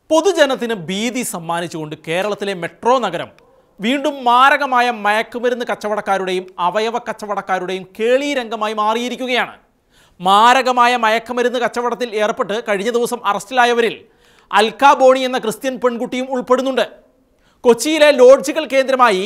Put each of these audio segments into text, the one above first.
പൊതുജനത്തിന് ഭീതി സമ്മാനിച്ചുകൊണ്ട് കേരളത്തിലെ മെട്രോ നഗരം വീണ്ടും മാരകമായ മയക്കുമരുന്ന് കച്ചവടക്കാരുടെയും അവയവ കച്ചവടക്കാരുടെയും കേളീരംഗമായി മാറിയിരിക്കുകയാണ്. മാരകമായ മയക്കുമരുന്ന് കച്ചവടത്തിൽ ഏർപ്പെട്ട് കഴിഞ്ഞ ദിവസം അറസ്റ്റിലായവരിൽ അൽക്ക ബോണി എന്ന ക്രിസ്ത്യൻ പെൺകുട്ടിയും ഉൾപ്പെടുന്നുണ്ട്. കൊച്ചിയിലെ ലോഡ്ജുകൾ കേന്ദ്രമായി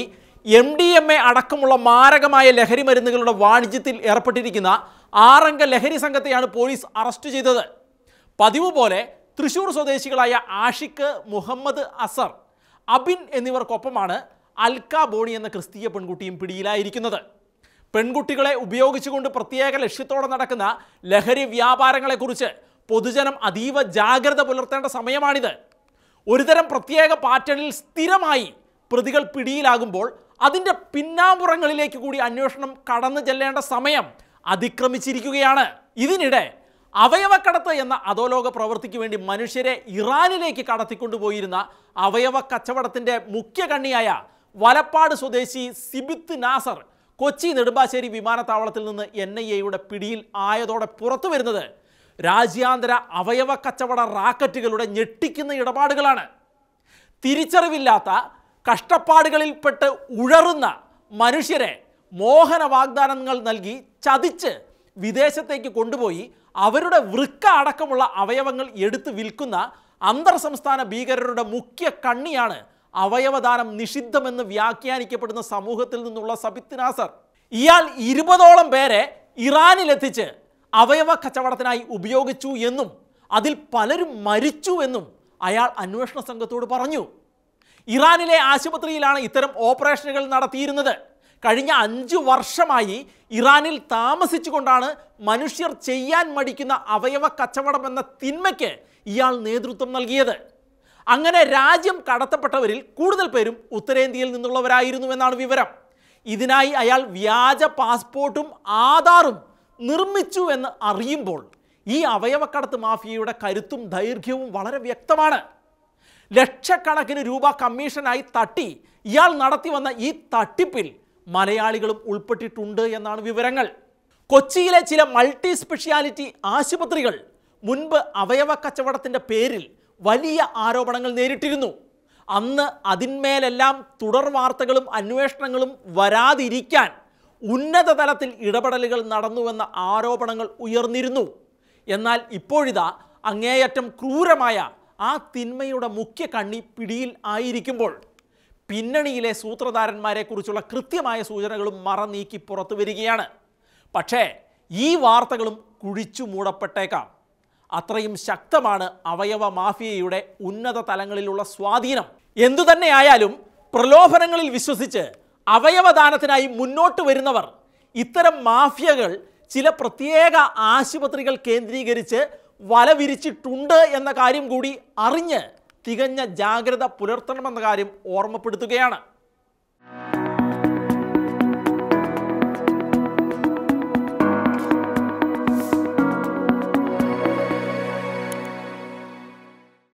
MDMA അടക്കമുള്ള മാരകമായ ലഹരി മരുന്നുകളുടെ വാണിജ്യത്തിൽ ഏർപ്പെട്ടിരിക്കുന്ന 6 അംഗ ലഹരി സംഘത്തെയാണ് പോലീസ് അറസ്റ്റ് ചെയ്തത്. പതിവ് പോലെ തൃശൂർ സ്വദേശികളായ ആഷിഖ്, മുഹമ്മദ് അസർ, അബിൻ എന്നിവർക്കൊപ്പമാണ് അൽക്ക ബോണി എന്ന ക്രിസ്തീയ പെൺകുട്ടിയും പിടിയിലായിരിക്കുന്നത്. പെൺകുട്ടികളെ ഉപയോഗിച്ചുകൊണ്ട് പ്രത്യേക ലക്ഷ്യത്തോടെ നടക്കുന്ന ലഹരി വ്യാപാരങ്ങളെക്കുറിച്ച് പൊതുജനം അതീവ ജാഗ്രത പുലർത്തേണ്ട സമയമാണിത്. ഒരുതരം പ്രത്യേക പാറ്റേണിൽ സ്ഥിരമായി പ്രതികൾ പിടിയിലാകുമ്പോൾ അതിൻ്റെ പിന്നാമ്പുറങ്ങളിലേക്ക് കൂടി അന്വേഷണം കടന്നു ചെല്ലേണ്ട സമയം അതിക്രമിച്ചിരിക്കുകയാണ്. ഇതിനിടെ അവയവക്കടത്ത് എന്ന അധോലോക പ്രവൃത്തിക്ക് വേണ്ടി മനുഷ്യരെ ഇറാനിലേക്ക് കടത്തിക്കൊണ്ടുപോയിരുന്ന അവയവ കച്ചവടത്തിൻ്റെ മുഖ്യ കണ്ണിയായ വലപ്പാട് സ്വദേശി സിബിത്ത് നാസർ കൊച്ചി നെടുമ്പാശ്ശേരി വിമാനത്താവളത്തിൽ നിന്ന് NIA പിടിയിൽ ആയതോടെ പുറത്തു വരുന്നത് രാജ്യാന്തര അവയവ കച്ചവട റാക്കറ്റുകളുടെ ഞെട്ടിക്കുന്ന ഇടപാടുകളാണ്. തിരിച്ചറിവില്ലാത്ത കഷ്ടപ്പാടുകളിൽപ്പെട്ട് ഉഴറുന്ന മനുഷ്യരെ മോഹന വാഗ്ദാനങ്ങൾ നൽകി ചതിച്ച് വിദേശത്തേക്ക് കൊണ്ടുപോയി അവരുടെ വൃക്ക അടക്കമുള്ള അവയവങ്ങൾ എടുത്ത് വിൽക്കുന്ന അന്തർ സംസ്ഥാന ഭീകരരുടെ മുഖ്യ കണ്ണിയാണ് അവയവദാനം നിഷിദ്ധമെന്ന് വ്യാഖ്യാനിക്കപ്പെടുന്ന സമൂഹത്തിൽ നിന്നുള്ള സിബിത്ത് നാസർ. ഇയാൾ 20ഓളം പേരെ ഇറാനിലെത്തിച്ച് അവയവ കച്ചവടത്തിനായി ഉപയോഗിച്ചു എന്നും അതിൽ പലരും മരിച്ചു എന്നും അയാൾ അന്വേഷണ സംഘത്തോട് പറഞ്ഞു. ഇറാനിലെ ആശുപത്രിയിലാണ് ഇത്തരം ഓപ്പറേഷനുകൾ നടത്തിയിരുന്നത്. കഴിഞ്ഞ 5 വർഷമായി ഇറാനിൽ താമസിച്ചുകൊണ്ടാണ് മനുഷ്യർ ചെയ്യാൻ മടിക്കുന്ന അവയവ കച്ചവടം എന്ന തിന്മയ്ക്ക് ഇയാൾ നേതൃത്വം നൽകിയത്. അങ്ങനെ രാജ്യം കടത്തപ്പെട്ടവരിൽ കൂടുതൽ പേരും ഉത്തരേന്ത്യയിൽ നിന്നുള്ളവരായിരുന്നുവെന്നാണ് വിവരം. ഇതിനായി അയാൾ വ്യാജ പാസ്പോർട്ടും ആധാറും നിർമ്മിച്ചു എന്ന് അറിയുമ്പോൾ ഈ അവയവക്കടത്ത് മാഫിയയുടെ കരുത്തും ദൈർഘ്യവും വളരെ വ്യക്തമാണ്. ലക്ഷക്കണക്കിന് രൂപ കമ്മീഷനായി തട്ടി ഇയാൾ നടത്തി വന്ന ഈ തട്ടിപ്പിൽ മലയാളികളും ഉൾപ്പെട്ടിട്ടുണ്ട് എന്നാണ് വിവരങ്ങൾ. കൊച്ചിയിലെ ചില മൾട്ടി സ്പെഷ്യാലിറ്റി ആശുപത്രികൾ മുൻപ് അവയവ കച്ചവടത്തിൻ്റെ പേരിൽ വലിയ ആരോപണങ്ങൾ നേരിട്ടിരുന്നു. അന്ന് അതിന്മേലെല്ലാം തുടർ വാർത്തകളും അന്വേഷണങ്ങളും വരാതിരിക്കാൻ ഉന്നത തലത്തിൽ ഇടപെടലുകൾ നടന്നുവെന്ന ആരോപണങ്ങൾ ഉയർന്നിരുന്നു. എന്നാൽ ഇപ്പോഴിതാ അങ്ങേയറ്റം ക്രൂരമായ ആ തിന്മയുടെ മുഖ്യ കണ്ണി പിടിയിൽ ആയിരിക്കുമ്പോൾ പിന്നണിയിലെ സൂത്രധാരന്മാരെക്കുറിച്ചുള്ള കൃത്യമായ സൂചനകളും മറനീക്കി പുറത്തു വരികയാണ്. പക്ഷേ ഈ വാർത്തകളും കുഴിച്ചു മൂടപ്പെട്ടേക്കാം. അത്രയും ശക്തമാണ് അവയവ മാഫിയയുടെ ഉന്നത തലങ്ങളിലുള്ള സ്വാധീനം. എന്തുതന്നെയായാലും പ്രലോഭനങ്ങളിൽ വിശ്വസിച്ച് അവയവദാനത്തിനായി മുന്നോട്ട് വരുന്നവർ ഇത്തരം മാഫിയകൾ ചില പ്രത്യേക ആശുപത്രികൾ കേന്ദ്രീകരിച്ച് വല വിരിച്ചിട്ടുണ്ട് എന്ന കാര്യം കൂടി അറിഞ്ഞ് തികഞ്ഞ ജാഗ്രത പുലർത്തണമെന്ന കാര്യം ഓർമ്മപ്പെടുത്തുകയാണ്.